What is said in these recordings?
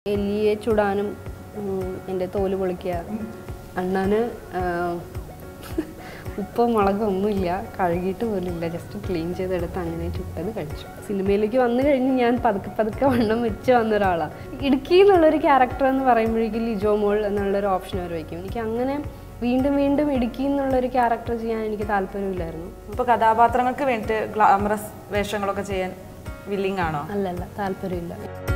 എലിയെ ചുടാനും എൻ്റെ തോല് പൊളിക്കുക. അണ്ണാന് ഉപ്പ് മുളക് ഒന്നുമില്ല, കഴുകിയിട്ട് പോലുമില്ല, ജസ്റ്റ് ക്ലീൻ ചെയ്തെടുത്ത് അങ്ങനെ ചുട്ടത് കഴിച്ചു. സിനിമയിലേക്ക് വന്നു കഴിഞ്ഞ് ഞാൻ പതുക്കെ പതുക്കെ വണ്ണം വെച്ച് വന്ന ഒരാളാണ്. ഇടുക്കി എന്നുള്ളൊരു ക്യാരക്ടർ എന്ന് പറയുമ്പോഴേക്കും ലിജോ മോൾ എന്നുള്ളൊരു ഓപ്ഷൻ അവർ വയ്ക്കും. എനിക്ക് അങ്ങനെ വീണ്ടും വീണ്ടും ഇടുക്കി എന്നുള്ളൊരു ക്യാരക്ടർ ചെയ്യാൻ എനിക്ക് താല്പര്യമില്ലായിരുന്നു. ഇപ്പോൾ കഥാപാത്രങ്ങൾക്ക് വേണ്ടിയിട്ട് ഗ്ലാമറസ് വേഷങ്ങളൊക്കെ ചെയ്യാൻ വില്ലിംഗ് ആണോ? അല്ലല്ല, താല്പര്യമില്ല.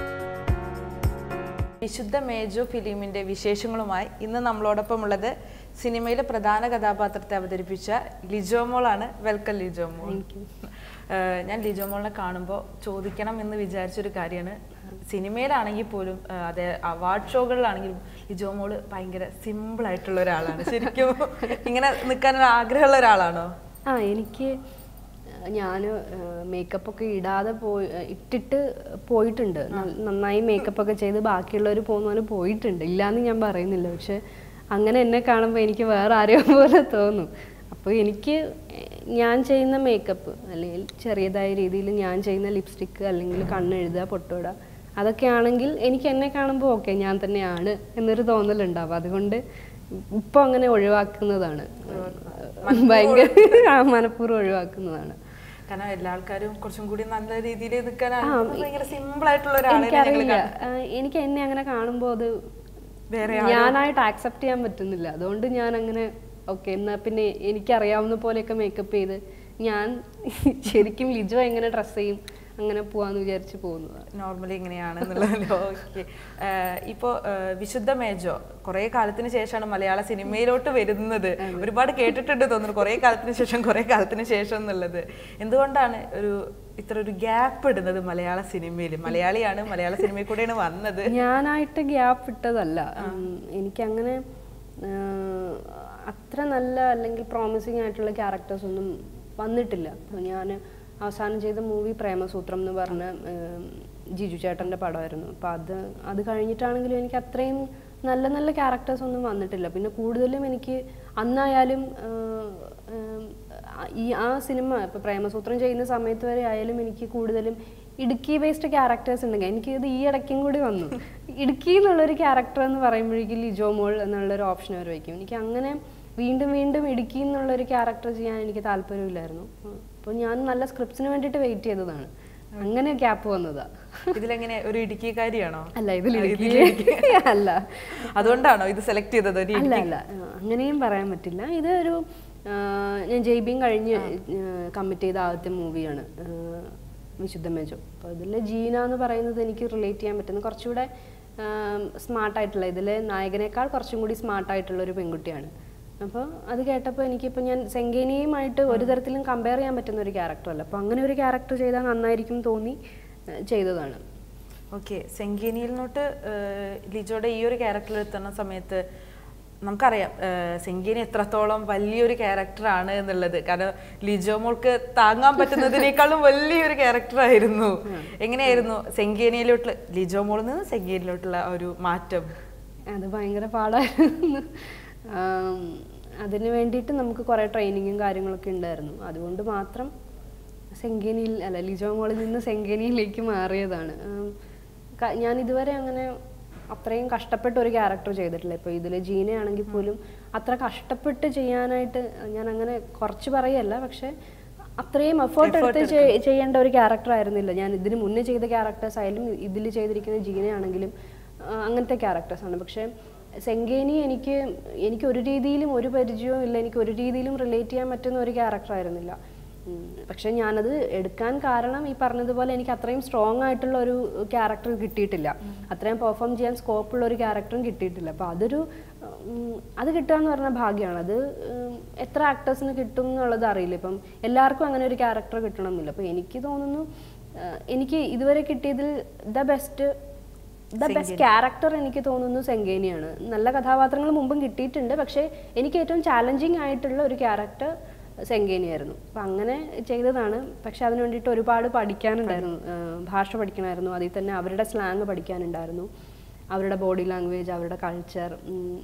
വിശുദ്ധ മേജോ ഫിലിമിൻ്റെ വിശേഷങ്ങളുമായി ഇന്ന് നമ്മളോടൊപ്പം ഉള്ളത് സിനിമയിലെ പ്രധാന കഥാപാത്രത്തെ അവതരിപ്പിച്ച ലിജോ മോളാണ്. വെൽക്കം ലിജോ മോൾ. ഞാൻ ലിജോ മോളിനെ കാണുമ്പോൾ ചോദിക്കണം എന്ന് വിചാരിച്ചൊരു കാര്യമാണ്, സിനിമയിലാണെങ്കിൽ പോലും അതെ അവാർഡ് ഷോകളിലാണെങ്കിലും ലിജോ മോള് ഭയങ്കര സിമ്പിളായിട്ടുള്ള ഒരാളാണ്. ശരിക്കും ഇങ്ങനെ നിൽക്കാൻ ആഗ്രഹമുള്ള ഒരാളാണോ? എനിക്ക് ഞാൻ മേക്കപ്പൊക്കെ ഇടാതെ ഇട്ടിട്ട് പോയിട്ടുണ്ട്. നന്നായി മേക്കപ്പൊക്കെ ചെയ്ത് ബാക്കിയുള്ളവർ പോകുന്നവന് പോയിട്ടുണ്ട്, ഇല്ലയെന്ന് ഞാൻ പറയുന്നില്ല. പക്ഷെ അങ്ങനെ എന്നെ കാണുമ്പോൾ എനിക്ക് വേറെ ആരെയോ പോലെ തോന്നും. അപ്പോൾ എനിക്ക് ഞാൻ ചെയ്യുന്ന മേക്കപ്പ് അല്ലെങ്കിൽ ചെറിയതായ രീതിയിൽ ഞാൻ ചെയ്യുന്ന ലിപ്സ്റ്റിക്ക് അല്ലെങ്കിൽ കണ്ണെഴുതുക, പൊട്ടിടുക, അതൊക്കെ ആണെങ്കിൽ എനിക്ക് എന്നെ കാണുമ്പോൾ ഓക്കെ ഞാൻ തന്നെയാണ് എന്നൊരു തോന്നലുണ്ടാവും. അതുകൊണ്ട് ഇപ്പോൾ അങ്ങനെ ഒഴിവാക്കുന്നതാണ്, ഭയങ്കര മനഃപൂർവ്വം ഒഴിവാക്കുന്നതാണ്. കാരണം എല്ലാ ആൾക്കാരും കുറച്ചും കൂടി നല്ല രീതിയിൽ നിൽക്കാനാണ് സിമ്പിൾ ആയിട്ടുള്ള ഒരാളെ. എനിക്ക് എന്നെ അങ്ങനെ കാണുമ്പോൾ അത് ഞാനായിട്ട് ആക്സെപ്റ്റ് ചെയ്യാൻ പറ്റുന്നില്ല. അതുകൊണ്ട് ഞാൻ അങ്ങനെ ഓക്കെ എന്നാൽ പിന്നെ എനിക്കറിയാവുന്ന പോലെയൊക്കെ മേക്കപ്പ് ചെയ്ത് ഞാൻ ശരിക്കും ലിജോ എങ്ങനെ ഡ്രസ്സ് ചെയ്യും അങ്ങനെ പോവാന്ന് വിചാരിച്ച് പോകുന്നതാണ്. നോർമലി ഇങ്ങനെയാണെന്നുള്ളതല്ലോ. ഓക്കെ. ഇപ്പോൾ വിശുദ്ധ മേജോ കുറേ കാലത്തിന് ശേഷമാണ് മലയാള സിനിമയിലോട്ട് വരുന്നത്. ഒരുപാട് കേട്ടിട്ടുണ്ട് തോന്നുന്നു, കുറേ കാലത്തിന് ശേഷം എന്നുള്ളത്. എന്തുകൊണ്ടാണ് ഇത്ര ഒരു ഗ്യാപ്പ് ഇടുന്നത് മലയാള സിനിമയിൽ? മലയാളിയാണ്, മലയാള സിനിമയിൽ കൂടെയാണ് വന്നത്. ഞാനായിട്ട് ഗ്യാപ്പ് ഇട്ടതല്ല. എനിക്കങ്ങനെ അത്ര നല്ല അല്ലെങ്കിൽ പ്രോമിസിങ് ആയിട്ടുള്ള ക്യാരക്ടേഴ്സ് ഒന്നും വന്നിട്ടില്ല. ഞാൻ അവസാനം ചെയ്ത മൂവി പ്രേമസൂത്രം എന്ന് പറഞ്ഞ ജിജു ചേട്ടൻ്റെ പടമായിരുന്നു. അപ്പം അത് കഴിഞ്ഞിട്ടാണെങ്കിലും എനിക്ക് അത്രയും നല്ല നല്ല ക്യാരക്ടേഴ്സ് ഒന്നും വന്നിട്ടില്ല. പിന്നെ കൂടുതലും എനിക്ക് അന്നായാലും ആ സിനിമ ഇപ്പോൾ പ്രേമസൂത്രം ചെയ്യുന്ന സമയത്ത് വരെ ആയാലും എനിക്ക് കൂടുതലും ഇടുക്കി ബേസ്ഡ് ക്യാരക്ടേഴ്സ് ഉണ്ടെങ്കിൽ എനിക്കിത് ഈ ഇടയ്ക്കും കൂടി വന്നു. ഇടുക്കി എന്നുള്ളൊരു ക്യാരക്ടർ എന്ന് പറയുമ്പോഴേക്കും ലിജോ മോൾ എന്നുള്ളൊരു ഓപ്ഷൻ അവർ വയ്ക്കും. എനിക്ക് അങ്ങനെ വീണ്ടും വീണ്ടും ഇടുക്കി എന്നുള്ളൊരു ക്യാരക്ടർ ചെയ്യാൻ എനിക്ക് താല്പര്യമില്ലായിരുന്നു. അപ്പോൾ ഞാൻ നല്ല സ്ക്രിപ്റ്റ്സിന് വേണ്ടിയിട്ട് വെയിറ്റ് ചെയ്തതാണ്, അങ്ങനെ ഗ്യാപ്പ് വന്നതാ. ഇതിലെങ്ങനെ ഒരു ഇടുക്കിക്കാരിയാണോ? അല്ല, ഇതിൽ അല്ല. അതുകൊണ്ടാണോ ഇത് സെലക്ട് ചെയ്തത്? അല്ല അല്ല, അങ്ങനെയും പറയാൻ പറ്റില്ല. ഇത് ഞാൻ ജയ്ബീം കഴിഞ്ഞ് കമ്മിറ്റ് ചെയ്ത ആദ്യത്തെ മൂവിയാണ് വിശുദ്ധ മേജോ. അപ്പോൾ ഇതിൽ ജീന എന്ന് പറയുന്നത് എനിക്ക് റിലേറ്റ് ചെയ്യാൻ പറ്റുന്ന കുറച്ചുകൂടെ സ്മാർട്ടായിട്ടുള്ള, ഇതിലെ നായകനേക്കാൾ കുറച്ചും കൂടി സ്മാർട്ടായിട്ടുള്ള ഒരു പെൺകുട്ടിയാണ്. അപ്പോൾ അത് കേട്ടപ്പോൾ എനിക്കിപ്പോൾ ഞാൻ സെങ്കേനിയുമായിട്ട് ഒരു തരത്തിലും കമ്പയർ ചെയ്യാൻ പറ്റുന്ന ഒരു ക്യാരക്ടറല്ല. അപ്പോൾ അങ്ങനെ ഒരു ക്യാരക്ടർ ചെയ്താൽ നന്നായിരിക്കും തോന്നി ചെയ്തതാണ്. ഓക്കെ. സെങ്കേനിയിൽ നിന്നോട്ട് ലിജോയുടെ ഈ ഒരു ക്യാരക്ടറിൽ എത്തുന്ന സമയത്ത് നമുക്കറിയാം സെങ്കേനി എത്രത്തോളം വലിയൊരു ക്യാരക്ടറാണ് എന്നുള്ളത്. കാരണം ലിജോ മോൾക്ക് താങ്ങാൻ പറ്റുന്നതിനേക്കാളും വലിയൊരു ക്യാരക്ടറായിരുന്നു. എങ്ങനെയായിരുന്നു സെങ്കേനിയിലോട്ട് ലിജോ മോളിൽ നിന്ന് സെങ്കേനിയിലോട്ടുള്ള ഒരു മാറ്റം? അത് ഭയങ്കര പാടായിരുന്നു. അതിന് വേണ്ടിയിട്ട് നമുക്ക് കുറേ ട്രെയിനിങ്ങും കാര്യങ്ങളൊക്കെ ഉണ്ടായിരുന്നു. അതുകൊണ്ട് മാത്രം ലിജോ മോളിൽ നിന്ന് സെങ്കേനിയിലേക്ക് മാറിയതാണ്. ഞാൻ ഇതുവരെ അങ്ങനെ അത്രയും കഷ്ടപ്പെട്ട ഒരു ക്യാരക്ടർ ചെയ്തിട്ടില്ല. ഇപ്പോൾ ഇതിൽ ജീനയാണെങ്കിൽ പോലും അത്ര കഷ്ടപ്പെട്ട് ചെയ്യാനായിട്ട് ഞാൻ അങ്ങനെ കുറച്ച് പറയല്ല, പക്ഷെ അത്രയും എഫേർട്ട് എടുത്ത് ചെയ്യേണ്ട ഒരു ക്യാരക്ടർ ആയിരുന്നില്ല. ഞാൻ ഇതിന് മുന്നേ ചെയ്ത ക്യാരക്ടേഴ്സ് ആയാലും ഇതിൽ ചെയ്തിരിക്കുന്ന ജീനയാണെങ്കിലും അങ്ങനത്തെ ക്യാരക്ടേഴ്സാണ്. പക്ഷേ സെങ്കേനി എനിക്ക് ഒരു രീതിയിലും ഒരു പരിചയവും ഇല്ല, എനിക്ക് ഒരു രീതിയിലും റിലേറ്റ് ചെയ്യാൻ പറ്റുന്ന ഒരു ക്യാരക്ടർ ആയിരുന്നില്ല. പക്ഷെ ഞാനത് എടുക്കാൻ കാരണം ഈ പറഞ്ഞതുപോലെ എനിക്ക് അത്രയും സ്ട്രോങ് ആയിട്ടുള്ള ഒരു ക്യാരക്ടർ കിട്ടിയിട്ടില്ല, അത്രയും പെർഫോം ചെയ്യാൻ സ്കോപ്പുള്ള ഒരു ക്യാരക്ടറും കിട്ടിയിട്ടില്ല. അപ്പോൾ അത് കിട്ടുക എന്ന് പറഞ്ഞാൽ ഭാഗ്യമാണ്. അത് എത്ര ആക്ടേഴ്സിന് കിട്ടും എന്നുള്ളത് അറിയില്ല. ഇപ്പം എല്ലാവർക്കും അങ്ങനെ ഒരു ക്യാരക്ടർ കിട്ടണമെന്നില്ല. അപ്പോൾ എനിക്ക് തോന്നുന്നു എനിക്ക് ഇതുവരെ കിട്ടിയതിൽ ദ ബെസ്റ്റ് ക്യാരക്ടർ എനിക്ക് തോന്നുന്നു സെങ്കേനിയാണ്. നല്ല കഥാപാത്രങ്ങൾ മുമ്പും കിട്ടിയിട്ടുണ്ട്, പക്ഷേ എനിക്ക് ഏറ്റവും ചാലഞ്ചിങ് ആയിട്ടുള്ള ഒരു ക്യാരക്ടർ സെങ്കേനിയായിരുന്നു. അപ്പം അങ്ങനെ ചെയ്തതാണ്. പക്ഷെ അതിന് വേണ്ടിയിട്ട് ഒരുപാട് പഠിക്കാനുണ്ടായിരുന്നു, ഭാഷ പഠിക്കണമായിരുന്നു. അതിൽ തന്നെ അവരുടെ സ്ലാങ് പഠിക്കാനുണ്ടായിരുന്നു, അവരുടെ ബോഡി ലാംഗ്വേജ്, അവരുടെ കൾച്ചർ,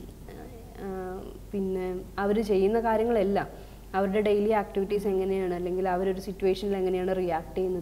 പിന്നെ അവർ ചെയ്യുന്ന കാര്യങ്ങളെല്ലാം, അവരുടെ ഡെയിലി ആക്ടിവിറ്റീസ് എങ്ങനെയാണ്, അല്ലെങ്കിൽ അവരൊരു സിറ്റുവേഷനിൽ എങ്ങനെയാണ് റിയാക്ട് ചെയ്യുന്നത്,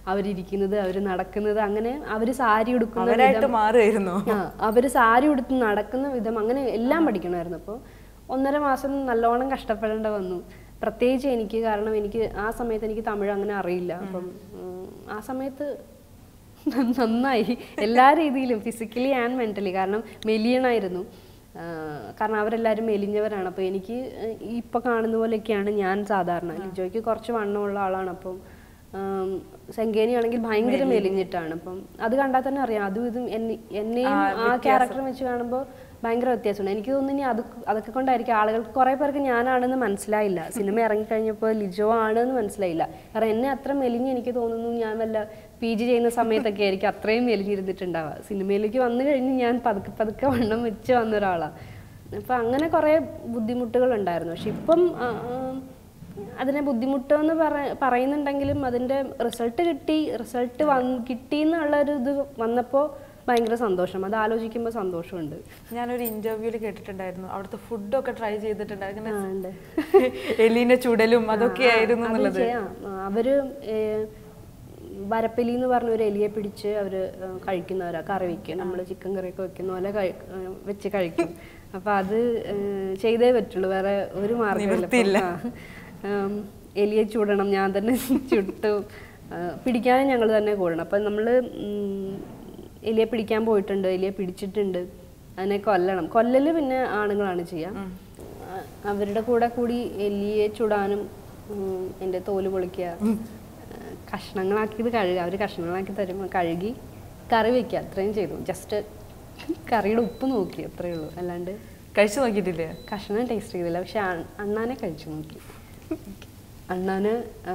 അവരിയ്ക്കുന്നത്, അവർ നടക്കുന്നത്, അങ്ങനെ അവർ സാരി ഉടുക്കുന്ന അവരായിട്ട് മാറുമായിരുന്നു. അവർ സാരി ഉടുത്ത് നടക്കുന്ന വിധം അങ്ങനെ എല്ലാം പഠിക്കണമായിരുന്നു. അപ്പോൾ 1.5 മാസം നല്ലോണം കഷ്ടപ്പെടേണ്ട വന്നു. പ്രത്യേകിച്ച് എനിക്ക്, കാരണം എനിക്ക് ആ സമയത്ത് എനിക്ക് തമിഴ് അങ്ങനെ അറിയില്ല. അപ്പം ആ സമയത്ത് നന്നായി എല്ലാ രീതിയിലും, ഫിസിക്കലി ആൻഡ് മെൻ്റലി. കാരണം മെലിയണായിരുന്നു, കാരണം അവരെല്ലാവരും മെലിഞ്ഞവരാണ്. അപ്പോൾ എനിക്ക് ഇപ്പോൾ കാണുന്ന പോലെയൊക്കെയാണ് ഞാൻ സാധാരണ. ലിജോയ്ക്ക് കുറച്ച് വണ്ണമുള്ള ആളാണ്. അപ്പം സെങ്കേനി ആണെങ്കിൽ ഭയങ്കര മെലിഞ്ഞിട്ടാണ്. അപ്പം അത് കണ്ടാൽ തന്നെ അറിയാം, അതും ഇതും എന്നെയും ആ ക്യാരക്ടർ വെച്ച് കാണുമ്പോൾ ഭയങ്കര വ്യത്യാസമുണ്ട്. എനിക്ക് തോന്നുന്നു ഇനി അതൊക്കെ കൊണ്ടായിരിക്കും ആളുകൾക്ക്, കുറേ പേർക്ക് ഞാനാണെന്ന് മനസ്സിലായില്ല. സിനിമ ഇറങ്ങിക്കഴിഞ്ഞപ്പോൾ ലിജോ ആണെന്ന് മനസ്സിലായില്ല. കാരണം എന്നെ അത്ര മെലിഞ്ഞ് എനിക്ക് തോന്നുന്നു ഞാൻ വല്ല PG ചെയ്യുന്ന സമയത്തൊക്കെ ആയിരിക്കും അത്രയും മെലിഞ്ഞിരുന്നിട്ടുണ്ടാവുക. സിനിമയിലേക്ക് വന്നു കഴിഞ്ഞ് ഞാൻ പതുക്കെ വണ്ണം വെച്ച് വന്ന ഒരാളാണ്. അപ്പം അങ്ങനെ കുറേ ബുദ്ധിമുട്ടുകളുണ്ടായിരുന്നു. പക്ഷെ ഇപ്പം അതിനെ ബുദ്ധിമുട്ടെന്ന് പറയുന്നുണ്ടെങ്കിലും അതിൻ്റെ റിസൾട്ട് കിട്ടി എന്നുള്ളൊരു ഇത് വന്നപ്പോൾ ഭയങ്കര സന്തോഷം. അത് ആലോചിക്കുമ്പോൾ സന്തോഷമുണ്ട്. ഞാനൊരു ഇന്റർവ്യൂവിൽ കേട്ടിട്ടുണ്ടായിരുന്നു, അവിടുത്തെ ഫുഡൊക്കെ ട്രൈ ചെയ്തിട്ടുണ്ടായിരുന്നു, എലീന്റെ ചുടലും അതൊക്കെ ആയിരുന്നു എന്നുള്ളത്. അവര് വരപ്പെലി എന്ന് പറഞ്ഞ ഒരു എലിയെ പിടിച്ച് അവര് കഴിക്കുന്നവരാ, കറി വെക്കുക. നമ്മൾ ചിക്കൻ കറിയൊക്കെ വെക്കുന്ന പോലെ വെച്ച് കഴിക്കും. അപ്പൊ അത് ചെയ്തേ പറ്റുള്ളൂ, വേറെ ഒരു മാർഗ്ഗമില്ല. എലിയെ ചൂടണം, ഞാൻ തന്നെ ചുട്ടു. പിടിക്കാനും ഞങ്ങൾ തന്നെ കൂടണം. അപ്പം നമ്മൾ എലിയെ പിടിക്കാൻ പോയിട്ടുണ്ട്, എലിയെ പിടിച്ചിട്ടുണ്ട്, അതിനെ കൊല്ലണം. കൊല്ലല് പിന്നെ ആണുങ്ങളാണ് ചെയ്യുക. അവരുടെ കൂടി എലിയെ ചുടാനും എൻ്റെ തോല് പൊളിക്കുക, കഷ്ണങ്ങളാക്കിയത് കഴുകുക, അവർ കഷ്ണങ്ങളാക്കി തരുമ്പോൾ കഴുകി കറി വയ്ക്കുക, അത്രയും ചെയ്തു. ജസ്റ്റ് കറിയുടെ ഉപ്പ് നോക്കി, അത്രയേ ഉള്ളൂ. അല്ലാണ്ട് കഴിച്ചു നോക്കിയിട്ടില്ലേ? കഷ്ണം ടേസ്റ്റ് ചെയ്തില്ല. പക്ഷെ അണ്ണാനെ കഴിച്ചു നോക്കി. അണ്ണാന്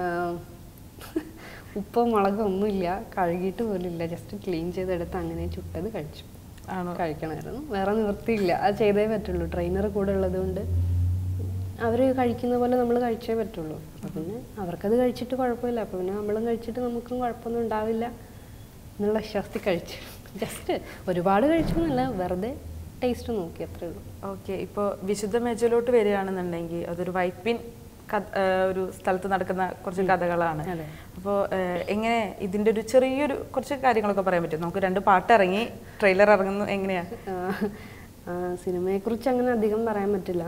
ഉപ്പോ മുളകോ ഒന്നുമില്ല, കഴുകിയിട്ട് പോലില്ല, ജസ്റ്റ് ക്ലീൻ ചെയ്തെടുത്ത് അങ്ങനെ ചുട്ടത് കഴിച്ചു. കഴിക്കണമായിരുന്നു, വേറെ നിവൃത്തിയില്ല, അത് ചെയ്തേ പറ്റുള്ളൂ. ട്രെയിനർ കൂടെ ഉള്ളത് കൊണ്ട് അവർ കഴിക്കുന്ന പോലെ നമ്മൾ കഴിച്ചേ പറ്റുള്ളൂ. അപ്പം പിന്നെ അവർക്കത് കഴിച്ചിട്ട് കുഴപ്പമില്ല, അപ്പോൾ പിന്നെ നമ്മളും കഴിച്ചിട്ട് നമുക്കും കുഴപ്പമൊന്നും ഉണ്ടാവില്ല എന്നുള്ള വിശ്വാസത്തിൽ കഴിച്ചു. ജസ്റ്റ് ഒരുപാട് കഴിച്ചൊന്നുമല്ല, വെറുതെ ടേസ്റ്റ് നോക്കി, അത്രേ ഉള്ളൂ. ഓക്കെ, ഇപ്പോൾ വിശുദ്ധ മേജയിലോട്ട് വരികയാണെന്നുണ്ടെങ്കിൽ അതൊരു വൈപ്പിൻ ഒരു സ്ഥലത്ത് നടക്കുന്ന കുറച്ച് കഥകളാണ്. അപ്പോൾ എങ്ങനെ ഇതിൻ്റെ ഒരു ചെറിയൊരു കുറച്ച് കാര്യങ്ങളൊക്കെ പറയാൻ പറ്റും? നമുക്ക് 2 പാട്ട് ഇറങ്ങി, ട്രെയിലർ ഇറങ്ങുന്നു, എങ്ങനെയാ? സിനിമയെക്കുറിച്ച് അങ്ങനെ അധികം പറയാൻ പറ്റില്ല.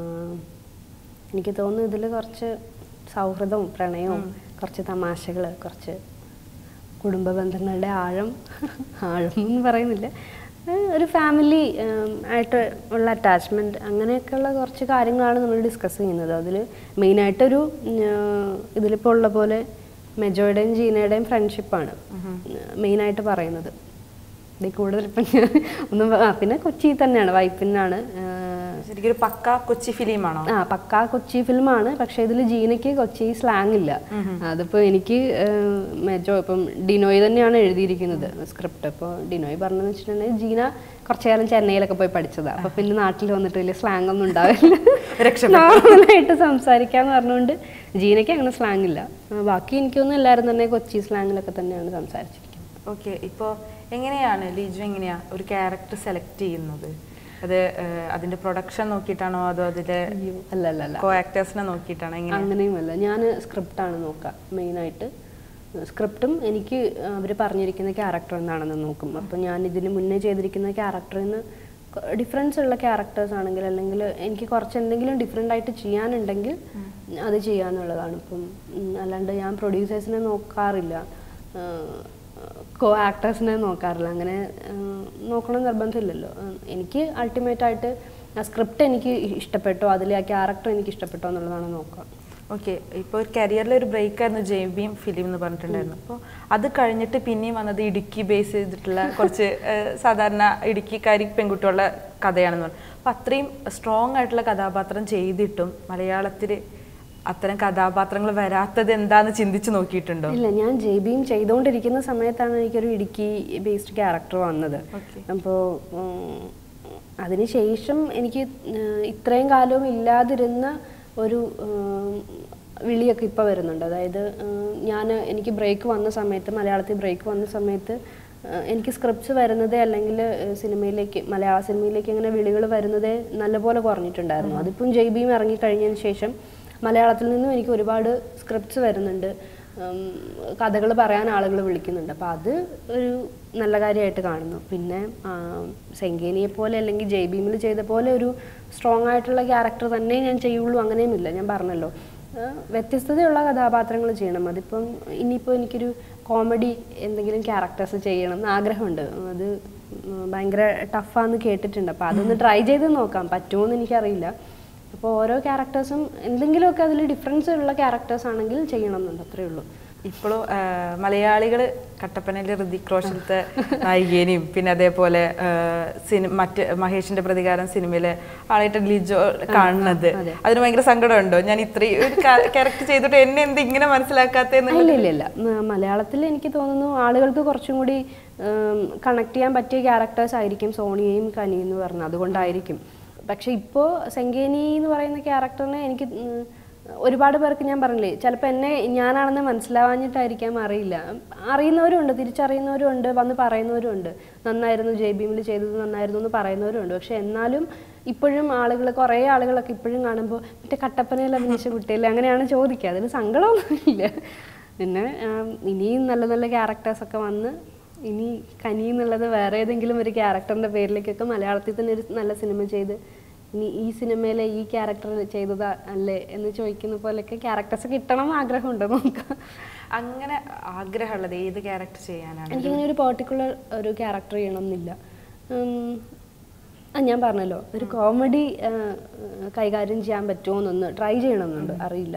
എനിക്ക് തോന്നുന്നു ഇതിൽ കുറച്ച് സൗഹൃദവും പ്രണയവും കുറച്ച് തമാശകൾ, കുറച്ച് കുടുംബ ബന്ധങ്ങളുടെ ആഴം എന്ന് പറയുന്നില്ല, ഒരു ഫാമിലി ആയിട്ട് ഉള്ള അറ്റാച്ച്മെൻറ്റ്, അങ്ങനെയൊക്കെയുള്ള കുറച്ച് കാര്യങ്ങളാണ് നമ്മൾ ഡിസ്കസ് ചെയ്യുന്നത്. അതിൽ മെയിനായിട്ടൊരു ഇതിലിപ്പോൾ ഉള്ള പോലെ മെജോയുടെയും ജീനയുടെയും ഫ്രണ്ട്ഷിപ്പാണ് മെയിനായിട്ട് പറയുന്നത്. ഇതിൽ കൂടുതൽ ഇപ്പം ഞാൻ ഒന്നും, പിന്നെ കൊച്ചി തന്നെയാണ്, വൈപ്പിനാണ്. ശരിക്കും പക്കാ കൊച്ചി ഫിലിമാണോ? പക്കാ കൊച്ചി ഫിലിമാണ്. പക്ഷെ ഇതിൽ ജീനയ്ക്ക് കൊച്ചി സ്ലാങ് ഇല്ല. അതിപ്പോൾ എനിക്ക് മെജോ ഇപ്പം ഡിനോയ് തന്നെയാണ് എഴുതിയിരിക്കുന്നത് സ്ക്രിപ്റ്റ്. അപ്പോൾ ഡിനോയ് പറഞ്ഞതെന്ന് വെച്ചിട്ടുണ്ടെങ്കിൽ ജീന കുറച്ചു കാലം ചെന്നൈയിലൊക്കെ പോയി പഠിച്ചതാണ്. അപ്പോൾ പിന്നെ നാട്ടിൽ വന്നിട്ട് വലിയ സ്ലാങ് ഒന്നും ഉണ്ടാവില്ല, നോർമലായിട്ട് സംസാരിക്കാന്ന് പറഞ്ഞുകൊണ്ട് ജീനയ്ക്ക് അങ്ങനെ സ്ലാങ് ഇല്ല. ബാക്കി എനിക്കൊന്നും എല്ലാവരും തന്നെ കൊച്ചി സ്ലാങ്ങിലൊക്കെ തന്നെയാണ് സംസാരിച്ചിരിക്കുന്നത്. ഓക്കെ, ഇപ്പോൾ എങ്ങനെയാണ് ലിജോ എങ്ങനെയാ ഒരു ക്യാരക്ടർ സെലക്ട് ചെയ്യുന്നത്? അത് അതിന്റെ പ്രൊഡക്ഷൻ നോക്കിയിട്ടാണോ അതോ അതിലെ അല്ല കോ ആക്ടേഴ്സിനെ നോക്കിയിട്ടാണോ? അങ്ങനെയുമല്ല, ഞാൻ സ്ക്രിപ്റ്റാണ് നോക്കുക മെയിനായിട്ട്. സ്ക്രിപ്റ്റും എനിക്ക് അവർ പറഞ്ഞിരിക്കുന്ന ക്യാരക്ടർ എന്താണെന്ന് നോക്കും. അപ്പം ഞാൻ ഇതിന് മുന്നേ ചെയ്തിരിക്കുന്ന ക്യാരക്ടറിൽ നിന്ന് ഡിഫറൻസ് ഉള്ള ക്യാരക്ടേഴ്സ് ആണെങ്കിൽ, അല്ലെങ്കിൽ എനിക്ക് കുറച്ച് എന്തെങ്കിലും ഡിഫറെൻ്റ് ആയിട്ട് ചെയ്യാനുണ്ടെങ്കിൽ അത് ചെയ്യാന്നുള്ളതാണ്. ഇപ്പം അല്ലാണ്ട് ഞാൻ പ്രൊഡ്യൂസേഴ്സിനെ നോക്കാറില്ല, കോ ആക്ടേഴ്സിനെ നോക്കാറില്ല. അങ്ങനെ നോക്കണം നിർബന്ധമില്ലല്ലോ. എനിക്ക് അൾട്ടിമേറ്റായിട്ട് ആ സ്ക്രിപ്റ്റ് എനിക്ക് ഇഷ്ടപ്പെട്ടോ, അതിൽ ആ ക്യാരക്ടർ എനിക്ക് ഇഷ്ടപ്പെട്ടോ എന്നുള്ളതാണ് നോക്കുക. ഓക്കെ, ഇപ്പോൾ ഒരു കരിയറിലൊരു ബ്രേക്കായിരുന്നു ജെയ്ബീം ഫിലിം എന്ന് പറഞ്ഞിട്ടുണ്ടായിരുന്നു. അപ്പോൾ അത് കഴിഞ്ഞിട്ട് പിന്നെയും വന്നത് ഇടുക്കി ബേസ് ചെയ്തിട്ടുള്ള കുറച്ച് സാധാരണ ഇടുക്കിക്കാരി പെൺകുട്ടികളുടെ കഥയാണെന്ന് പറഞ്ഞു. അപ്പോൾ അത്രയും സ്ട്രോങ് ആയിട്ടുള്ള കഥാപാത്രം ചെയ്തിട്ടും മലയാളത്തിൽ അത്തരം കഥാപാത്രങ്ങൾ വരാത്തത് എന്താന്ന് ചിന്തിച്ച് നോക്കിയിട്ടുണ്ടോ? ഇല്ല, ഞാൻ ജെയ്ബീം ചെയ്തുകൊണ്ടിരിക്കുന്ന സമയത്താണ് എനിക്കൊരു ഇടുക്കി ബേസ്ഡ് ക്യാരക്ടർ വന്നത്. അപ്പോൾ അതിനുശേഷം എനിക്ക് ഇത്രയും കാലവും ഇല്ലാതിരുന്ന ഒരു വിളിയൊക്കെ ഇപ്പോൾ വരുന്നുണ്ട്. അതായത് എനിക്ക് ബ്രേക്ക് വന്ന സമയത്ത്, മലയാളത്തിൽ ബ്രേക്ക് വന്ന സമയത്ത് എനിക്ക് സ്ക്രിപ്റ്റ്സ് വരുന്നതേ, അല്ലെങ്കിൽ മലയാള സിനിമയിലേക്ക് അങ്ങനെ വിളികൾ വരുന്നതേ നല്ലപോലെ കുറഞ്ഞിട്ടുണ്ടായിരുന്നു. അതിപ്പം ജെയ്ബീം ഇറങ്ങിക്കഴിഞ്ഞതിന് ശേഷം മലയാളത്തിൽ നിന്നും എനിക്ക് ഒരുപാട് സ്ക്രിപ്റ്റ്സ് വരുന്നുണ്ട്. കഥകൾ പറയാൻ ആളുകൾ വിളിക്കുന്നുണ്ട്. അപ്പോൾ അത് ഒരു നല്ല കാര്യമായിട്ട് കാണുന്നു. പിന്നെ സെങ്കേനിയെ പോലെ അല്ലെങ്കിൽ ജയ് ഭീമിൽ ചെയ്ത പോലെ ഒരു സ്ട്രോങ് ആയിട്ടുള്ള ക്യാരക്ടർ തന്നെ ഞാൻ ചെയ്യുള്ളൂ അങ്ങനെയുമില്ല. ഞാൻ പറഞ്ഞല്ലോ, വ്യത്യസ്തതയുള്ള കഥാപാത്രങ്ങൾ ചെയ്യണം. അതിപ്പം ഇനിയിപ്പോൾ എനിക്കൊരു കോമഡി എന്തെങ്കിലും ക്യാരക്ടേഴ്സ് ചെയ്യണം എന്ന് ആഗ്രഹമുണ്ട്. അത് ഭയങ്കര ടഫാന്ന് കേട്ടിട്ടുണ്ട്. അപ്പോൾ അതൊന്ന് ട്രൈ ചെയ്ത് നോക്കാം, പറ്റുമോ എന്ന് എനിക്കറിയില്ല. അപ്പോൾ ഓരോ ക്യാരക്ടേഴ്സും എന്തെങ്കിലുമൊക്കെ അതിൽ ഡിഫറൻസ് ഉള്ള ക്യാരക്ടേഴ്സ് ആണെങ്കിൽ ചെയ്യണം എന്നുണ്ട്, അത്രയേ ഉള്ളൂ. ഇപ്പോഴും മലയാളികൾ കട്ടപ്പനയിൽ ഋതിക് റോഷനത്തെ നായികേനെയും പിന്നെ അതേപോലെ മറ്റ് മഹേഷിന്റെ പ്രതികാരം സിനിമയിലെ ആളായിട്ട് ലിജോ കാണുന്നത് അതിന് ഭയങ്കര സങ്കടമുണ്ടോ? ഞാൻ ഇത്രയും ഒരു ക്യാരക്ടർ ചെയ്തിട്ട് എന്നെ എന്ത് ഇങ്ങനെ മനസ്സിലാക്കാത്ത? ഇല്ല, മലയാളത്തിൽ എനിക്ക് തോന്നുന്നു ആളുകൾക്ക് കുറച്ചും കൂടി കണക്ട് ചെയ്യാൻ പറ്റിയ ക്യാരക്ടേഴ്സ് ആയിരിക്കും സോണിയയും കനിയും എന്ന് പറഞ്ഞത്, അതുകൊണ്ടായിരിക്കും. പക്ഷെ ഇപ്പോൾ സെങ്കേനി എന്ന് പറയുന്ന ക്യാരക്ടറിനെ എനിക്ക് ഒരുപാട് പേർക്ക് ഞാൻ പറഞ്ഞില്ലേ, ചിലപ്പോൾ എന്നെ ഞാനാണെന്ന് മനസ്സിലാവാഞ്ഞിട്ടായിരിക്കാം, അറിയില്ല. അറിയുന്നവരുണ്ട്, തിരിച്ചറിയുന്നവരുണ്ട്, വന്ന് പറയുന്നവരുണ്ട്, നന്നായിരുന്നു ജയ് ഭീമിൽ ചെയ്തത് നന്നായിരുന്നു എന്ന് പറയുന്നവരുണ്ട്. പക്ഷെ എന്നാലും ഇപ്പോഴും ആളുകൾ, കുറേ ആളുകളൊക്കെ ഇപ്പോഴും കാണുമ്പോൾ മറ്റേ കട്ടപ്പനയിൽ അഭിനയിച്ച കുട്ടിയല്ലേ അങ്ങനെയാണ് ചോദിക്കുക. അതിന് സങ്കടമൊന്നുമില്ല. പിന്നെ ഇനിയും നല്ല നല്ല ക്യാരക്ടേഴ്സൊക്കെ വന്ന് ഇനി കനി എന്നുള്ളത് വേറെ ഏതെങ്കിലും ഒരു ക്യാരക്ടറിൻ്റെ പേരിലേക്കൊക്കെ മലയാളത്തിൽ തന്നെ ഒരു നല്ല സിനിമ ചെയ്ത് ഇനി ഈ സിനിമയിലെ ഈ ക്യാരക്ടർ ചെയ്തതാ അല്ലേ എന്ന് ചോദിക്കുന്ന പോലെയൊക്കെ ക്യാരക്ടേഴ്സ് കിട്ടണം ആഗ്രഹമുണ്ട് നമുക്ക്. അങ്ങനെ ആഗ്രഹമുള്ളത് ഏത് ക്യാരക്ടർ ചെയ്യാനാണ്? എനിക്കിങ്ങനെ ഒരു പെർട്ടിക്കുലർ ഒരു ക്യാരക്ടർ ചെയ്യണമെന്നില്ല. ഞാൻ പറഞ്ഞല്ലോ, ഒരു കോമഡി കൈകാര്യം ചെയ്യാൻ പറ്റുമോ എന്നൊന്ന് ട്രൈ ചെയ്യണമെന്നുണ്ട്, അറിയില്ല.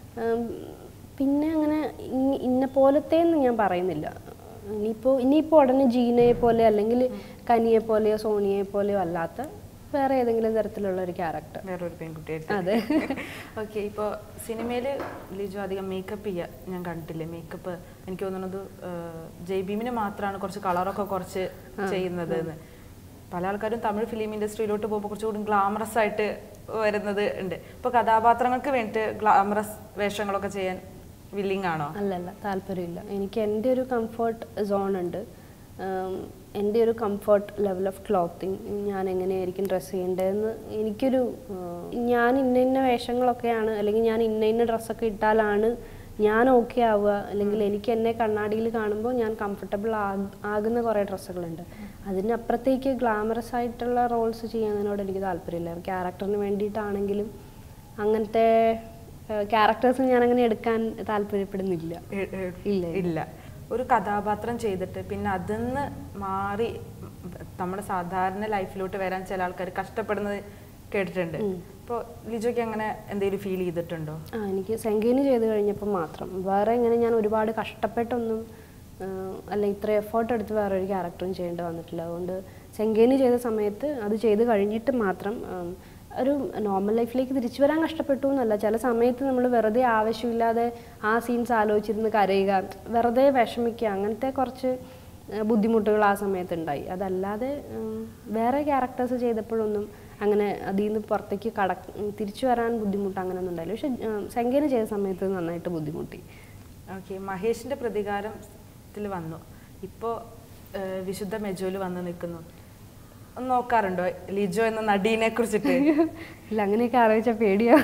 പിന്നെ അങ്ങനെ ഇന്ന പോലത്തേന്ന് ഞാൻ പറയുന്നില്ല. ഇനിയിപ്പോൾ ഉടനെ ജീനയെ പോലെ അല്ലെങ്കിൽ കനിയെ പോലെയോ സോണിയെ പോലെയോ അല്ലാത്ത വേറെ ഏതെങ്കിലും തരത്തിലുള്ള ഒരു ക്യാരക്ടർ, വേറൊരു പെൺകുട്ടിയായിട്ട്. അതെ. ഓക്കെ, ഇപ്പോൾ സിനിമയിൽ ലിജോ അധികം മേക്കപ്പ് ചെയ്യുക ഞാൻ കണ്ടിട്ടില്ലേ? മേക്കപ്പ് എനിക്ക് തോന്നുന്നത് ജയ് ഭീമിന് മാത്രമാണ് കുറച്ച് കളറൊക്കെ കുറച്ച് ചെയ്യുന്നത് എന്ന്. പല ആൾക്കാരും തമിഴ് ഫിലിം ഇൻഡസ്ട്രിയിലോട്ട് പോകുമ്പോൾ കുറച്ചുകൂടി ഗ്ലാമറസ് ആയിട്ട് വരുന്നത് ഉണ്ട്. ഇപ്പോൾ കഥാപാത്രങ്ങൾക്ക് വേണ്ടിയിട്ട് ഗ്ലാമറസ് വേഷങ്ങളൊക്കെ ചെയ്യാൻ വില്ലിങ് ആണോ? അല്ലല്ല, താല്പര്യമില്ല. എനിക്ക് എൻ്റെ ഒരു കംഫർട്ട് സോൺ ഉണ്ട്, എൻ്റെ ഒരു കംഫർട്ട് ലെവൽ ഓഫ് ക്ലോത്തിങ്, ഞാൻ എങ്ങനെയായിരിക്കും ഡ്രസ്സ് ചെയ്യേണ്ടതെന്ന് എനിക്കൊരു, ഞാൻ ഇന്ന വേഷങ്ങളൊക്കെയാണ് അല്ലെങ്കിൽ ഞാൻ ഇന്ന ഡ്രസ്സൊക്കെ ഇട്ടാലാണ് ഞാൻ ഓക്കെ ആവുക, അല്ലെങ്കിൽ എനിക്ക് എന്നെ കണ്ണാടിയിൽ കാണുമ്പോൾ ഞാൻ കംഫർട്ടബിൾ ആകുന്ന കുറേ ഡ്രസ്സുകളുണ്ട്. അതിനപ്പുറത്തേക്ക് ഗ്ലാമറസ് ആയിട്ടുള്ള റോൾസ് ചെയ്യുന്നതിനോട് എനിക്ക് താല്പര്യമില്ല. ക്യാരക്ടറിന് വേണ്ടിയിട്ടാണെങ്കിലും അങ്ങനത്തെ ക്യാരക്ടേഴ്സ് ഞാൻ അങ്ങനെ എടുക്കാൻ താല്പര്യപ്പെടുന്നില്ല. ഇല്ല. ഒരു കഥാപാത്രം ചെയ്തിട്ട് പിന്നെ അതിന്ന് മാറി നമ്മുടെ സാധാരണ ലൈഫിലോട്ട് വരാൻ ചില ആൾക്കാർ കഷ്ടപ്പെടുന്നത് കേട്ടിട്ടുണ്ട്. അപ്പോൾ ലിജോയ്ക്ക് അങ്ങനെ എന്തെങ്കിലും ഫീൽ ചെയ്തിട്ടുണ്ടോ? എനിക്ക് സെങ്കേനി ചെയ്ത് കഴിഞ്ഞപ്പോൾ മാത്രം, വേറെ ഇങ്ങനെ ഞാൻ ഒരുപാട് കഷ്ടപ്പെട്ടൊന്നും അല്ല ഇത്ര എഫേർട്ട് എടുത്ത് വേറെ ഒരു ക്യാരക്ടറും ചെയ്യേണ്ടി വന്നിട്ടില്ല. അതുകൊണ്ട് സെങ്കേനി ചെയ്ത സമയത്ത് അത് ചെയ്ത് കഴിഞ്ഞിട്ട് മാത്രം ഒരു നോർമൽ ലൈഫിലേക്ക് തിരിച്ചു വരാൻ കഷ്ടപ്പെട്ടു എന്നല്ല, ചില സമയത്ത് നമ്മൾ വെറുതെ ആവശ്യമില്ലാതെ ആ സീൻസ് ആലോചിച്ചിരുന്ന് കരയുക, വെറുതെ വിഷമിക്കുക, അങ്ങനത്തെ കുറച്ച് ബുദ്ധിമുട്ടുകൾ ആ സമയത്ത് ഉണ്ടായി. അതല്ലാതെ വേറെ ക്യാരക്ടേഴ്സ് ചെയ്തപ്പോഴൊന്നും അങ്ങനെ അതിൽ നിന്ന് പുറത്തേക്ക് തിരിച്ചു വരാൻ ബുദ്ധിമുട്ട് അങ്ങനെയൊന്നും ഉണ്ടായില്ല. പക്ഷെ സെങ്കേനി ചെയ്ത സമയത്ത് നന്നായിട്ട് ബുദ്ധിമുട്ടി. ഓക്കെ, മഹേഷിൻ്റെ പ്രതികാരത്തിൽ വന്നു, ഇപ്പോൾ വിശുദ്ധ മെജോയിൽ വന്ന് നിൽക്കുന്നു. ഒന്ന് നോക്കാറുണ്ടോ ലിജോ എന്ന നടീനെ കുറിച്ചിട്ട്? ഇല്ല, അങ്ങനെയൊക്കെ ആലോചിച്ച പേടിയാ.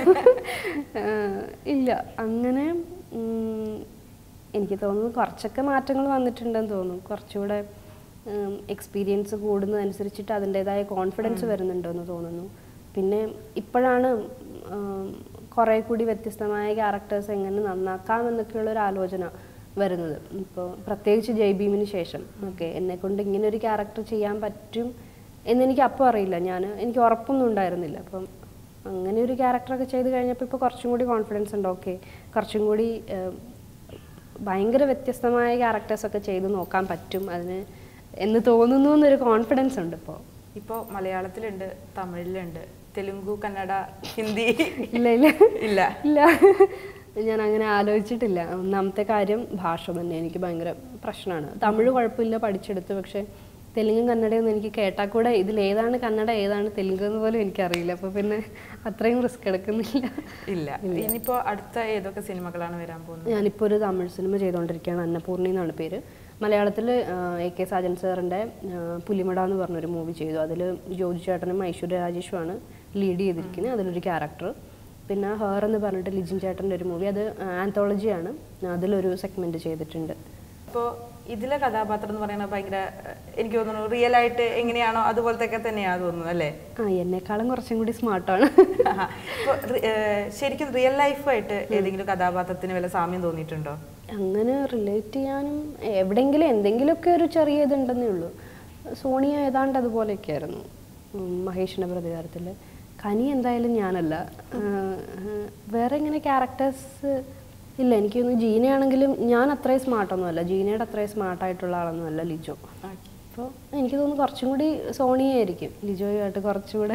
ഇല്ല, അങ്ങനെ എനിക്ക് തോന്നുന്നു കുറച്ചൊക്കെ മാറ്റങ്ങൾ വന്നിട്ടുണ്ടെന്ന് തോന്നുന്നു. കുറച്ചുകൂടെ എക്സ്പീരിയൻസ് കൂടുന്നതനുസരിച്ചിട്ട് അതിൻ്റെതായ കോൺഫിഡൻസ് വരുന്നുണ്ടെന്ന് തോന്നുന്നു. പിന്നെ ഇപ്പോഴാണ് കുറേ കൂടി വ്യത്യസ്തമായ ക്യാരക്ടേഴ്സ് എങ്ങനെ നന്നാക്കാമെന്നൊക്കെയുള്ളൊരു ആലോചന വരുന്നത്. ഇപ്പോൾ പ്രത്യേകിച്ച് ജയ് ഭീമിന് ശേഷം ഓക്കെ എന്നെക്കൊണ്ട് ഇങ്ങനെ ഒരു ക്യാരക്ടർ ചെയ്യാൻ പറ്റും എന്നെനിക്ക് അപ്പോൾ അറിയില്ല, എനിക്ക് ഉറപ്പൊന്നും ഉണ്ടായിരുന്നില്ല. അപ്പം അങ്ങനെ ഒരു ക്യാരക്ടറൊക്കെ ചെയ്ത് കഴിഞ്ഞപ്പോൾ ഇപ്പോൾ കുറച്ചും കൂടി കോൺഫിഡൻസ് ഉണ്ട്. ഓക്കെ, കുറച്ചും കൂടി ഭയങ്കര വ്യത്യസ്തമായ ക്യാരക്ടേഴ്സൊക്കെ ചെയ്ത് നോക്കാൻ പറ്റും അതിന് എന്ന് തോന്നുന്നു എന്നൊരു കോൺഫിഡൻസ് ഉണ്ട് ഇപ്പോൾ. മലയാളത്തിലുണ്ട്, തമിഴിലുണ്ട്, തെലുങ്കു, കന്നഡ, ഹിന്ദി? ഇല്ല ഇല്ല ഇല്ല ഇല്ല ഞാൻ അങ്ങനെ ആലോചിച്ചിട്ടില്ല. ഒന്നാമത്തെ കാര്യം ഭാഷ തന്നെ എനിക്ക് ഭയങ്കര പ്രശ്നമാണ്. തമിഴ് കുഴപ്പമില്ല, പഠിച്ചെടുത്ത്. പക്ഷേ തെലുങ്കും കന്നഡയൊന്നും എനിക്ക് കേട്ടാൽ കൂടെ ഇതിലേതാണ് കന്നഡ ഏതാണ് തെലുങ്ക് എന്ന് പോലും എനിക്കറിയില്ല. അപ്പോൾ പിന്നെ അത്രയും റിസ്ക് എടുക്കുന്നില്ല. ഇല്ല. ഇനിയിപ്പോൾ അടുത്ത ഏതൊക്കെ സിനിമകളാണ് വരാൻ പോകുന്നത്? ഞാനിപ്പോൾ ഒരു തമിഴ് സിനിമ ചെയ്തുകൊണ്ടിരിക്കുകയാണ്, അന്നപൂർണി എന്നാണ് പേര്. മലയാളത്തിൽ AK സാജൻ സാറിൻ്റെ പുലിമട എന്ന് പറഞ്ഞൊരു മൂവി ചെയ്തു. അതിൽ ജോജി ചേട്ടനും ഐശ്വര്യ രാജേഷുമാണ് ലീഡ് ചെയ്തിരിക്കുന്നത്. അതിലൊരു ക്യാരക്ടർ. പിന്നെ ഹെർ എന്ന് പറഞ്ഞിട്ട് ലിജിൻ ചേട്ടൻ്റെ ഒരു മൂവി, അത് ആന്തോളജിയാണ്, അതിലൊരു സെഗ്മെൻറ്റ് ചെയ്തിട്ടുണ്ട്. അപ്പോൾ ഇതിലെ കഥാപാത്രം എന്ന് പറയുന്നത് ഭയങ്കര എനിക്ക് തോന്നുന്നു റിയൽ ആയിട്ട് എങ്ങനെയാണോ അതുപോലത്തെ ഒക്കെ തന്നെയാണ് തോന്നുന്നു അല്ലേ? എന്നെക്കാളും കുറച്ചും കൂടി സ്മാർട്ടാണ്. ഇപ്പോൾ ശരിക്കും റിയൽ ലൈഫായിട്ട് ഏതെങ്കിലും കഥാപാത്രത്തിന് വല്ല സാമ്യം തോന്നിയിട്ടുണ്ടോ? അങ്ങനെ റിലേറ്റ് ചെയ്യാനും എവിടെയെങ്കിലും എന്തെങ്കിലുമൊക്കെ ഒരു ചെറിയ ഇതുണ്ടെന്നേ ഉള്ളൂ. സോണിയ ഏതാണ്ട് അതുപോലെയൊക്കെ ആയിരുന്നു മഹേഷിൻ്റെ പ്രതികാരത്തിൽ. കനി എന്തായാലും ഞാനല്ല. വേറെ ഇങ്ങനെ ക്യാരക്ടേഴ്സ് ഇല്ല. എനിക്ക് തോന്നുന്നു ജീനയാണെങ്കിലും ഞാൻ അത്രയും സ്മാർട്ടൊന്നുമല്ല, ജീനയുടെ അത്രയും സ്മാർട്ടായിട്ടുള്ള ആളൊന്നുമല്ല ലിജോ. അപ്പോൾ എനിക്ക് തോന്നുന്നു കുറച്ചും കൂടി സോണിയായിരിക്കും ലിജോയുമായിട്ട് കുറച്ചുകൂടെ.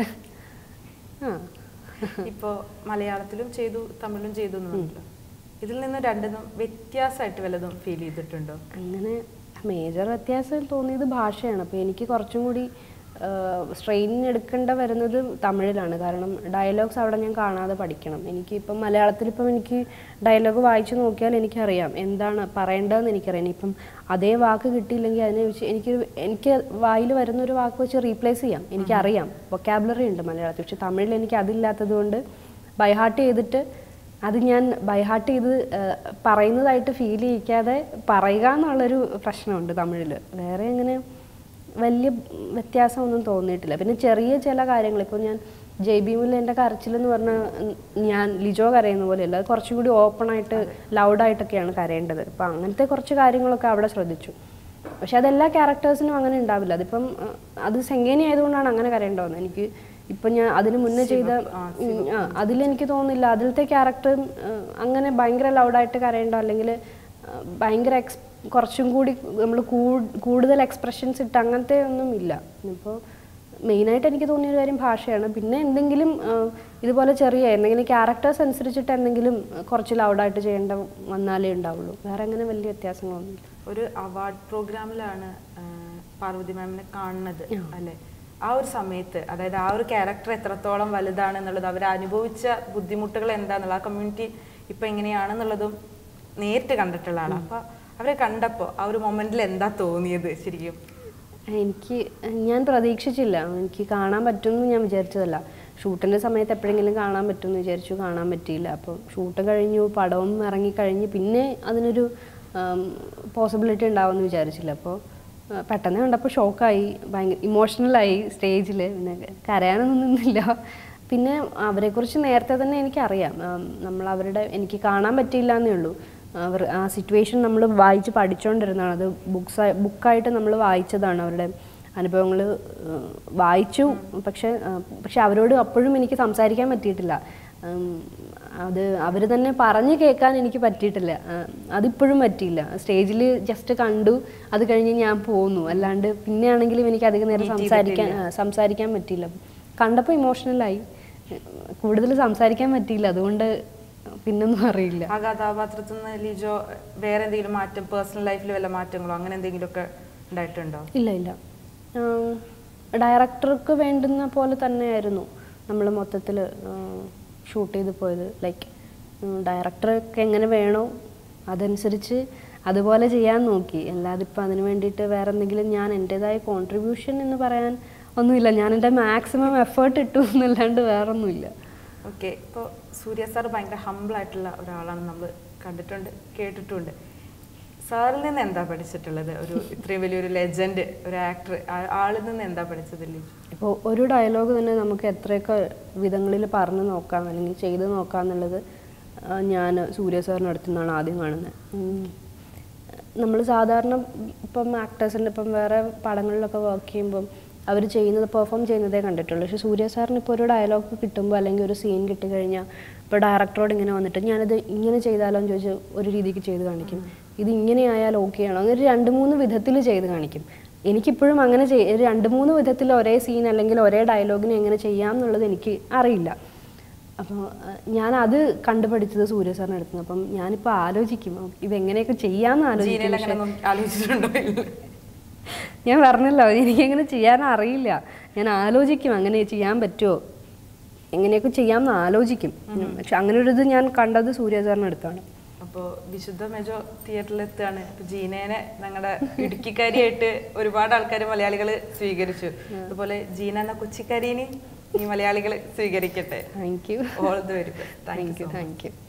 ഇപ്പോൾ മലയാളത്തിലും ചെയ്തു തമിഴിലും ചെയ്തു എന്നല്ലോ, ഇതിൽ നിന്ന് രണ്ടിനും വ്യത്യാസമായിട്ട് വല്ലതും ഫീൽ ചെയ്തിട്ടുണ്ടോ? അങ്ങനെ മേജർ വ്യത്യാസം തോന്നിയത് ഭാഷയാണ്. അപ്പോൾ എനിക്ക് കുറച്ചും കൂടി സ്ട്രെയിൻ എടുക്കേണ്ട വരുന്നത് തമിഴിലാണ്. കാരണം ഡയലോഗ്സ് അവിടെ ഞാൻ കാണാതെ പഠിക്കണം. എനിക്കിപ്പം മലയാളത്തിലിപ്പം എനിക്ക് ഡയലോഗ് വായിച്ചു നോക്കിയാൽ എനിക്കറിയാം എന്താണ് പറയേണ്ടതെന്ന് എനിക്കറിയാം. ഇപ്പം അതേ വാക്ക് കിട്ടിയില്ലെങ്കിൽ അതിനെ വെച്ച് എനിക്ക് വായിൽ വരുന്നൊരു വാക്ക് വെച്ച് റീപ്ലേസ് ചെയ്യാം, എനിക്കറിയാം. വൊക്കാബുലറി ഉണ്ട് മലയാളത്തിൽ. പക്ഷെ തമിഴിൽ എനിക്ക് അതില്ലാത്തത് കൊണ്ട് ബൈഹാർട്ട് ചെയ്തിട്ട് അത് ഞാൻ ബൈഹാർട്ട് ചെയ്ത് പറയുന്നതായിട്ട് ഫീൽ ചെയ്യിക്കാതെ പറയുക എന്നുള്ളൊരു പ്രശ്നമുണ്ട് തമിഴിൽ. വേറെ അങ്ങനെ വലിയ വ്യത്യാസമൊന്നും തോന്നിയിട്ടില്ല. പിന്നെ ചെറിയ ചില കാര്യങ്ങൾ, ഇപ്പോൾ ഞാൻ ജയ്ബീമിൽ എൻ്റെ കരച്ചിലെന്ന് പറഞ്ഞാൽ ഞാൻ ലിജോ കരയുന്ന പോലെയല്ല, അത് കുറച്ചും കൂടി ഓപ്പണായിട്ട് ലൗഡായിട്ടൊക്കെയാണ് കരയേണ്ടത്. അപ്പം അങ്ങനത്തെ കുറച്ച് കാര്യങ്ങളൊക്കെ അവിടെ ശ്രദ്ധിച്ചു. പക്ഷെ അതെല്ലാ ക്യാരക്ടേഴ്സിനും അങ്ങനെ ഉണ്ടാവില്ല. അതിപ്പം അത് സെങ്കേനി ആയതുകൊണ്ടാണ് അങ്ങനെ കരയേണ്ടതെന്ന് എനിക്ക് ഇപ്പം ഞാൻ അതിന് മുന്നേ ചെയ്ത അതിലെനിക്ക് തോന്നുന്നില്ല അതിലത്തെ ക്യാരക്ടർ അങ്ങനെ ഭയങ്കര ലൗഡായിട്ട് കരയേണ്ട, അല്ലെങ്കിൽ ഭയങ്കര കുറച്ചും കൂടി നമ്മൾ കൂടുതൽ എക്സ്പ്രഷൻസ് ഇട്ട് അങ്ങനത്തെ ഒന്നും ഇല്ല. ഇപ്പോൾ മെയിനായിട്ട് എനിക്ക് തോന്നിയൊരു കാര്യം ഭാഷയാണ്. പിന്നെ എന്തെങ്കിലും ഇതുപോലെ ചെറിയ എന്തെങ്കിലും ക്യാരക്ടേഴ്സ് അനുസരിച്ചിട്ട് എന്തെങ്കിലും കുറച്ച് ലൗഡായിട്ട് ചെയ്യേണ്ട വന്നാലേ ഉണ്ടാവുള്ളൂ. വേറെ അങ്ങനെ വലിയ വ്യത്യാസങ്ങളൊന്നുമില്ല. ഒരു അവാർഡ് പ്രോഗ്രാമിലാണ് പാർവതി മാമിനെ കാണുന്നത് അല്ലേ? ആ ഒരു സമയത്ത്, അതായത് ആ ഒരു ക്യാരക്ടർ എത്രത്തോളം വലുതാണെന്നുള്ളത്, അവർ അനുഭവിച്ച ബുദ്ധിമുട്ടുകൾ എന്താണെന്നുള്ളത്, ആ കമ്മ്യൂണിറ്റി ഇപ്പം എങ്ങനെയാണെന്നുള്ളതും നേരിട്ട് കണ്ടിട്ടുള്ള ആളാണ്. അപ്പോൾ അവരെ കണ്ടപ്പോൾ ആ ഒരു മൊമെന്റിൽ എന്താ തോന്നിയത് ശരിക്കും? ഞാൻ പ്രതീക്ഷിച്ചില്ല, എനിക്ക് കാണാൻ പറ്റുമെന്ന് ഞാൻ വിചാരിച്ചതല്ല. ഷൂട്ടിൻ്റെ സമയത്ത് എപ്പോഴെങ്കിലും കാണാൻ പറ്റുമെന്ന് വിചാരിച്ചു, കാണാൻ പറ്റിയില്ല. അപ്പം ഷൂട്ട് കഴിഞ്ഞു, പടവും ഇറങ്ങിക്കഴിഞ്ഞ് പിന്നെ അതിനൊരു പോസിബിലിറ്റി ഉണ്ടാവുമെന്ന് വിചാരിച്ചില്ല. അപ്പോൾ പെട്ടെന്ന് കണ്ടപ്പോൾ ഷോക്കായി, ഭയങ്കര ഇമോഷണലായി സ്റ്റേജിൽ. പിന്നെ കരയാനൊന്നും നിന്നില്ല. പിന്നെ അവരെക്കുറിച്ച് നേരത്തെ തന്നെ എനിക്കറിയാം. എനിക്ക് കാണാൻ പറ്റിയില്ല എന്നേ ഉള്ളൂ. ആ സിറ്റുവേഷൻ നമ്മൾ വായിച്ച് പഠിച്ചുകൊണ്ടിരുന്നതാണ്. അത് ബുക്കായിട്ട് നമ്മൾ വായിച്ചതാണ്. അവരുടെ അനുഭവങ്ങൾ വായിച്ചു. പക്ഷെ അവരോട് അപ്പോഴും എനിക്ക് സംസാരിക്കാൻ പറ്റിയിട്ടില്ല. അത് അവർ തന്നെ പറഞ്ഞു കേൾക്കാൻ എനിക്ക് പറ്റിയിട്ടില്ല. അതിപ്പോഴും പറ്റിയില്ല. സ്റ്റേജിൽ ജസ്റ്റ് കണ്ടു, അത് കഴിഞ്ഞ് ഞാൻ പോന്നു. അല്ലാണ്ട് പിന്നെ ആണെങ്കിലും എനിക്ക് അധികം നേരം സംസാരിക്കാൻ പറ്റിയില്ല. കണ്ടപ്പോൾ ഇമോഷണലായി, കൂടുതൽ സംസാരിക്കാൻ പറ്റിയില്ല. അതുകൊണ്ട് പിന്നൊന്നും അറിയില്ല. ആ കഥാപാത്രത്തിൽ നിന്ന് ലിജോ വേറെ എന്തെങ്കിലും മാറ്റം, പേഴ്സണൽ ലൈഫിൽ വല്ല മാറ്റങ്ങളോ അങ്ങനെ എന്തെങ്കിലുമൊക്കെ ഉണ്ടായിട്ടുണ്ടോ? ഇല്ല. ഡയറക്ടർക്ക് വേണ്ടുന്ന പോലെ തന്നെയായിരുന്നു നമ്മൾ മൊത്തത്തിൽ ഷൂട്ട് ചെയ്ത് പോയത്. ലൈക്ക് ഡയറക്ടർക്ക് എങ്ങനെ വേണോ അതനുസരിച്ച് അതുപോലെ ചെയ്യാൻ നോക്കി. അല്ലാതെ ഇപ്പം അതിന് വേണ്ടിയിട്ട് വേറെ എന്തെങ്കിലും ഞാൻ എൻ്റേതായ കോൺട്രിബ്യൂഷൻ എന്ന് പറയാൻ ഒന്നുമില്ല. ഞാൻ എൻ്റെ മാക്സിമം എഫേർട്ട് ഇട്ടു എന്നല്ലാണ്ട് വേറൊന്നുമില്ല. ഓക്കെ. ഇപ്പോൾ സൂര്യ സാർ ഭയങ്കര ഹംബിളായിട്ടുള്ള ഒരാളാണ്, നമ്മൾ കണ്ടിട്ടുണ്ട്, കേട്ടിട്ടുണ്ട്. സാറിൽ നിന്ന് എന്താ പഠിച്ചിട്ടുള്ളത്? ഒരു ഇത്രയും വലിയൊരു ലെജൻഡ്, ഒരു ആക്ടർ, ആളിൽ നിന്ന് എന്താ പഠിച്ചതില്ലേ? ഇപ്പോൾ ഒരു ഡയലോഗ് തന്നെ നമുക്ക് എത്രയൊക്കെ വിധങ്ങളിൽ പറഞ്ഞു നോക്കാം അല്ലെങ്കിൽ ചെയ്ത് നോക്കാം എന്നുള്ളത് ഞാൻ സൂര്യ സാറിൻ്റെ അടുത്തു നിന്നാണ് ആദ്യം കാണുന്നത്. നമ്മൾ സാധാരണ ഇപ്പം ആക്ടേഴ്സിൻ്റെ ഇപ്പം വേറെ പടങ്ങളിലൊക്കെ വർക്ക് ചെയ്യുമ്പം അവർ പെർഫോം ചെയ്യുന്നതേ കണ്ടിട്ടുള്ളൂ. പക്ഷേ സൂര്യ സാറിന് ഇപ്പോൾ ഒരു ഡയലോഗ് കിട്ടുമ്പോൾ അല്ലെങ്കിൽ ഒരു സീൻ കിട്ടിക്കഴിഞ്ഞാൽ ഇപ്പോൾ ഡയറക്ടറോട് ഇങ്ങനെ വന്നിട്ട് ഞാനത് ഇങ്ങനെ ചെയ്താലോ എന്ന് ചോദിച്ച് ഒരു രീതിക്ക് ചെയ്ത് കാണിക്കും. ഇത് ഇങ്ങനെ ആയാൽ ഓക്കെ ആണോ, അങ്ങനെ 2-3 വിധത്തിൽ ചെയ്ത് കാണിക്കും. എനിക്കിപ്പോഴും അങ്ങനെ 2-3 വിധത്തിൽ ഒരേ സീൻ അല്ലെങ്കിൽ ഒരേ ഡയലോഗിന് എങ്ങനെ ചെയ്യാം എന്നുള്ളത് എനിക്ക് അറിയില്ല. അപ്പോൾ ഞാനത് കണ്ടുപഠിച്ചത് സൂര്യ സാറിന് എടുക്കുന്നത്. അപ്പം ഞാനിപ്പോൾ ആലോചിക്കും ഇതെങ്ങനെയൊക്കെ ചെയ്യാമെന്ന് ആലോചിച്ചിട്ടുണ്ടോ? ഞാൻ പറഞ്ഞല്ലോ, എനിക്കങ്ങനെ ചെയ്യാൻ അറിയില്ല. ഞാൻ ആലോചിക്കും അങ്ങനെ ചെയ്യാൻ പറ്റുമോ, എങ്ങനെയൊക്കെ ചെയ്യാമെന്ന് ആലോചിക്കും. പക്ഷെ അങ്ങനെ ഒരു ഇത് ഞാൻ കണ്ടത് സൂര്യ സാറിന് അടുത്താണ്. അപ്പോൾ വിശുദ്ധ മെജോ തിയേറ്ററിലെത്താണ്. ഇപ്പോൾ ജീനേനെ ഞങ്ങളുടെ ഇടുക്കിക്കാരിയായിട്ട് ഒരുപാട് ആൾക്കാർ മലയാളികൾ സ്വീകരിച്ചു. അതുപോലെ ജീന എന്ന കൊച്ചിക്കാരിനെ ഈ മലയാളികൾ സ്വീകരിക്കട്ടെ. Thank you. All the very best. Thank U.